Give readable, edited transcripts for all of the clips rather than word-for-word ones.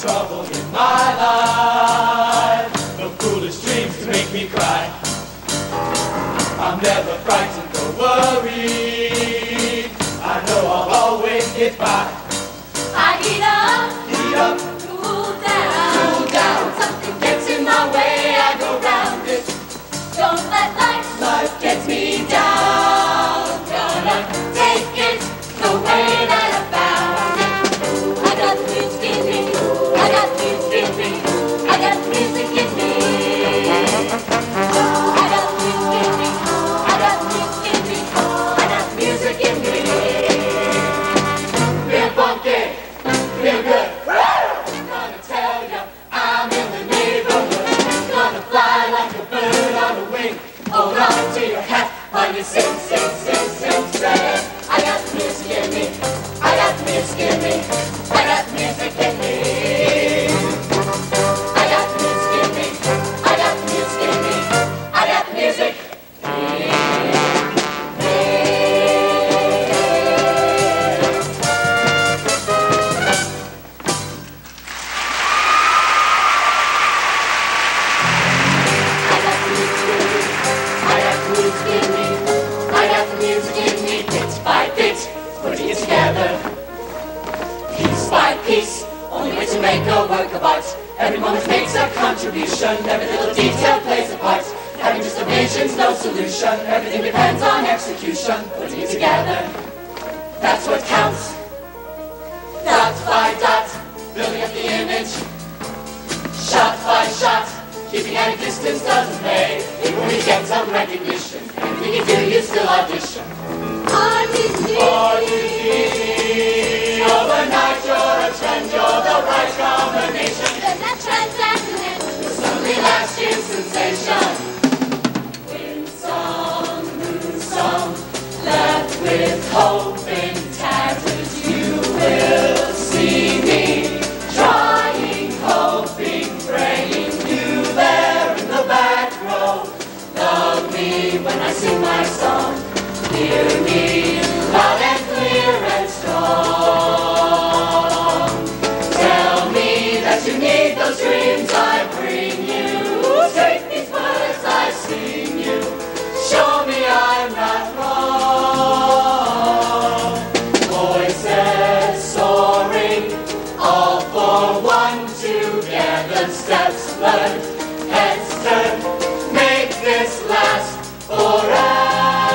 trouble in my life. No foolish dreams to make me cry. I'm never frightened or worried. I know I'll always get by. I heat up, cool down. Something gets in my way, I go round it. Don't let life get me down. Gonna take it the way that I found it. I got the music in me. I got the music in me. I got the music in me. I got the music in me. I got the music in me. I got the music in me. Real funky, real good. Gonna tell you I'm in the neighborhood. Gonna fly like a bird on a wing. Hold on to your hat while you sing, sing, sing, sing, say. I got the music in me. I got the music in me. I got the music in me. I got the music in me. I got the music in me. I got the music in me. Putting it together, piece by piece. Only way to make a work of art. Every moment makes a contribution. Every little detail plays a part. Having just a vision's no solution. Everything depends on execution. Putting it together, that's what counts. Dot by dot, building up the image. Shot by shot, keeping at a distance doesn't pay. Even when you get some recognition, anything you do, you still audition. RTC. Overnight you're a trend, you're the right combination. Then that transaction will suddenly last in sensation. Win some, lose some, left with hope in tatters. You will see me trying, hoping, praying. You there in the back row, love me when I sing my song. Hear me loud and clear and strong. Tell me that you need those dreams I bring you. Take these words I sing you. Show me I'm not wrong. Voices soaring, all for one together. Steps learned, heads turned. Make this last forever.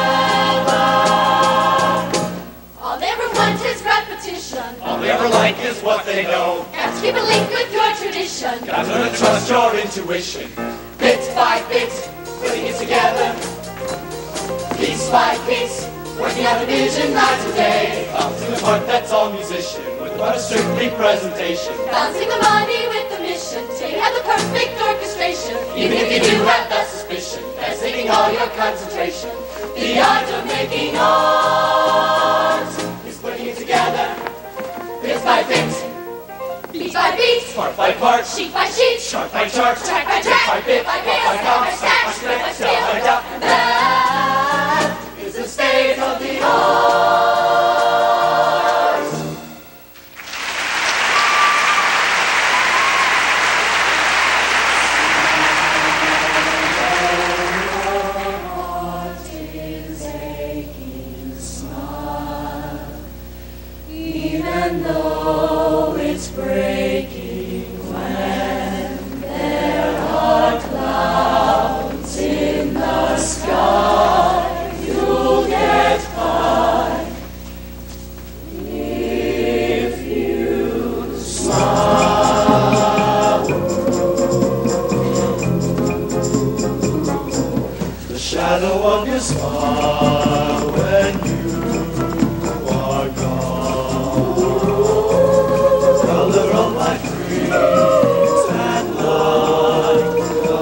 All they ever like is what they know. Got to keep a link with your tradition. Got to learn to trust your intuition. Bit by bit, putting it together. Piece by piece, working out a vision night and day. Balancing the part that's all musician, with but a strictly presentation. Balancing the money with the mission, till you have the perfect orchestration. Even if you do have the suspicion, that's taking all your concentration. The art of making art is putting it together. Bit by bit, beat by beat, part by part, sheet by sheet, chart by chart, track by track, by bit, by by bit, by by stack, step by by skill, step, by dot. and that is the state of the art. Even though it's breaking when there are clouds in the sky, you'll get by if you smile. The shadow of your smile when you are gone. Color of my dreams and like the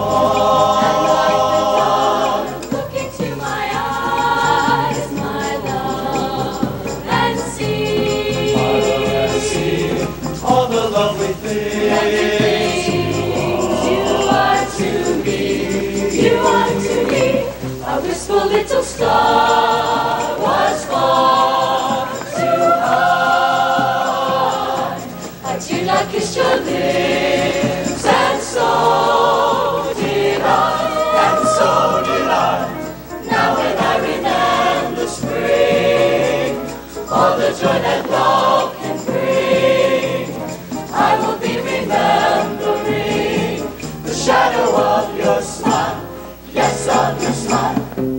dawn. Look into my eyes, my love, and see all the lovely things you are to me. You are to me. A wistful little star was far too high. I did not kiss your all the joy that love can bring. I will be remembering the shadow of your smile, yes, of your smile.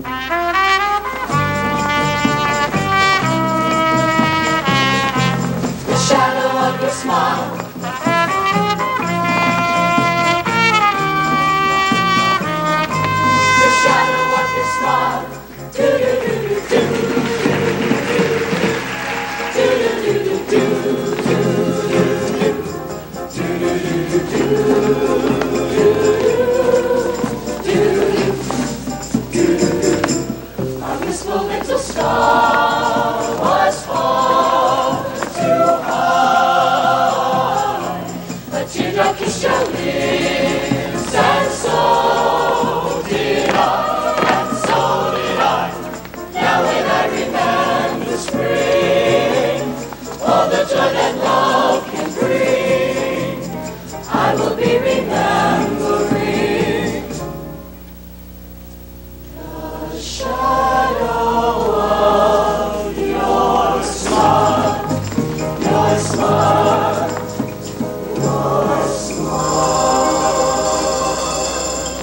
The shadow of your smile. The shadow of your smile. A wistful little star was falling too high. A teardrop kissed your lips, and so did I, and so did I. Now when I remember spring, all the joy that love can bring, I will be remembering the shadow of your smile, your smile, your smile.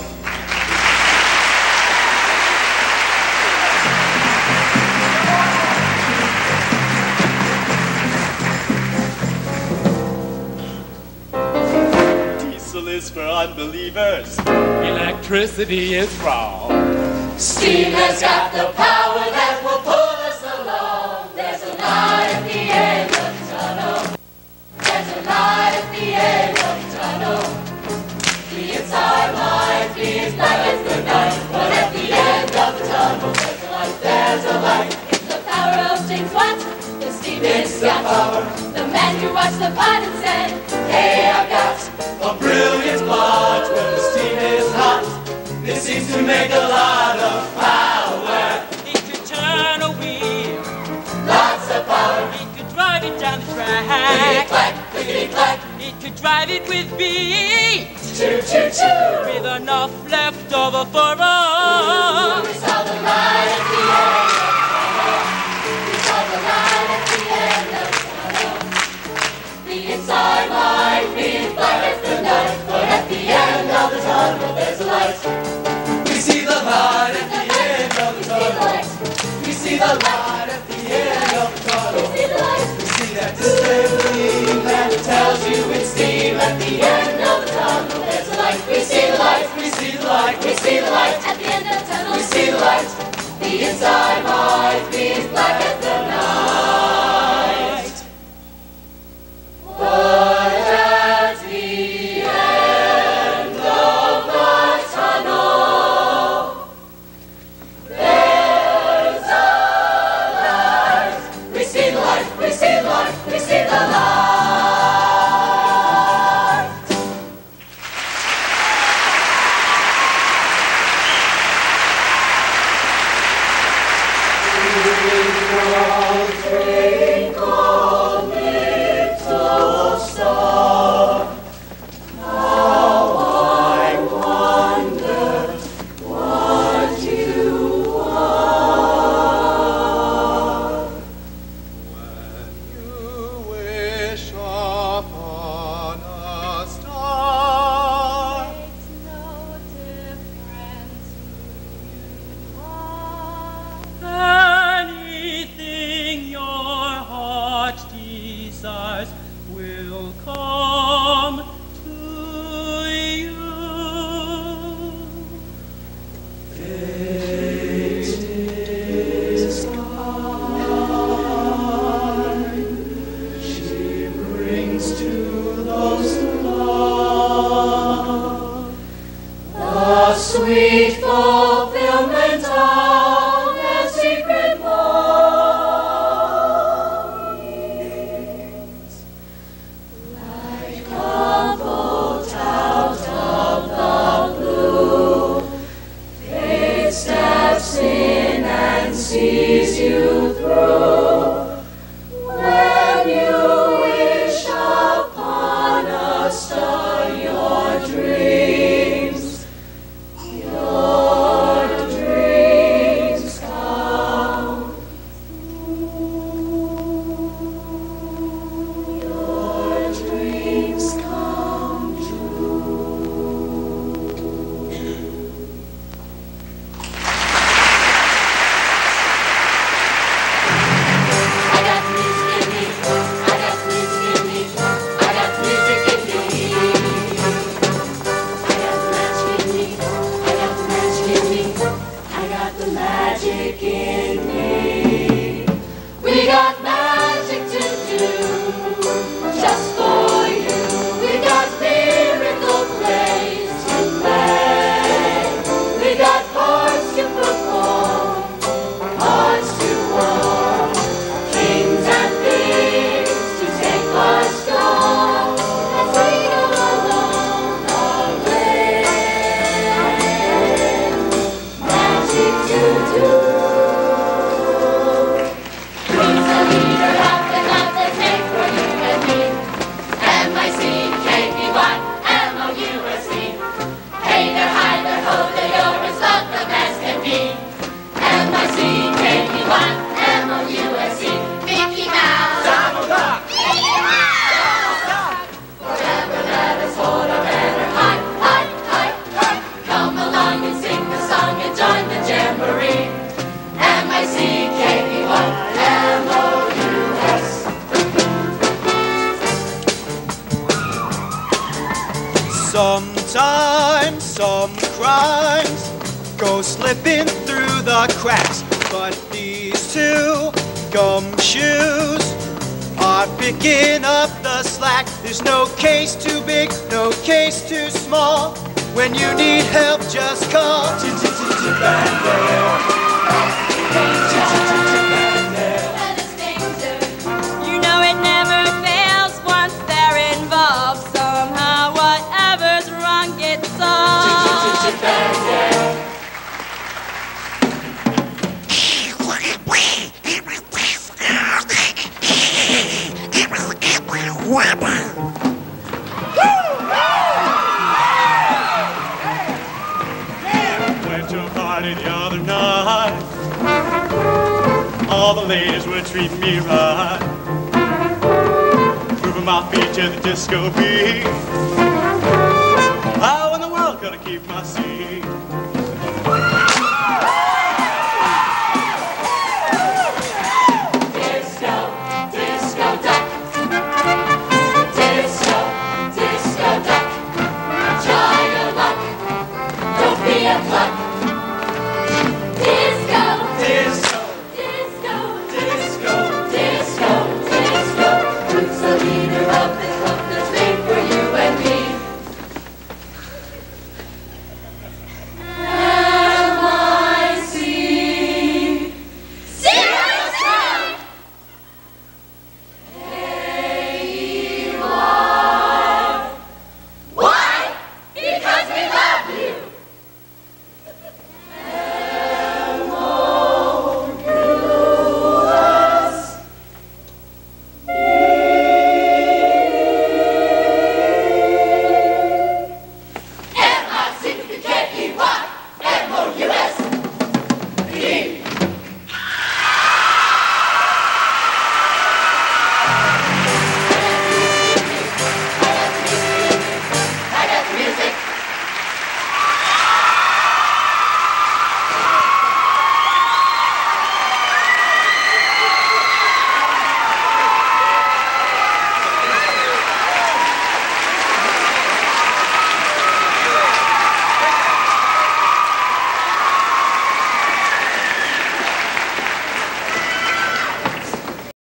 Diesel is for unbelievers. Electricity is wrong. Steam has got the power that will pull us along. There's a light at the end of the tunnel. There's a light at the end of the tunnel. The inside might be as black as the night, but at the end of the tunnel, there's a light, there's a light. It's the power of James Watt, the Stevens got power. The man who watched the pot and said, hey, I've got A brilliant plot when the steam is hot. It seems to make a lot of power. It could turn a wheel, lots of power. it could drive it down the track, Clickety-clack, clickety-clack, it could drive it with beat, choo-choo-choo. with enough left over for us. We saw the light at the end of the tunnel. We saw the light at the end of the tunnel. The inside might be as black as the night, but at the end of the tunnel there's a light. We see the light at the end of We the see the tunnel. light. We see the light at the end of the We tunnel. see the light. We see that distant gleam that tells you it's steam at the end of the tunnel. There's a light. We see the light. We see the light. We see the light at the end of the tunnel. We see the light. The inside might be as black as the night, but at the end of the tunnel, there's a light. We see the light. We see the light. We see the light. Twinkle, little star, how I wonder what you are. When you wish upon a star, Makes no difference who you are. Anything your heart desires will come to you. fate is kind. She brings to those who love The sweet fulfillment of their secret longings, like a bolt out of the blue, fate steps in and sees you through. When you wish upon a star, your dreams come true. Sometimes some crimes go slipping through the cracks, but these two gumshoes are picking up the slack. There's no case too big, no case too small. When you need help, just call. You know it never fails once they're involved. Somehow whatever's wrong gets solved. Went to a party the other night. All the ladies were treating me right, moving my feet to the disco beat. How in the world could I keep my seat?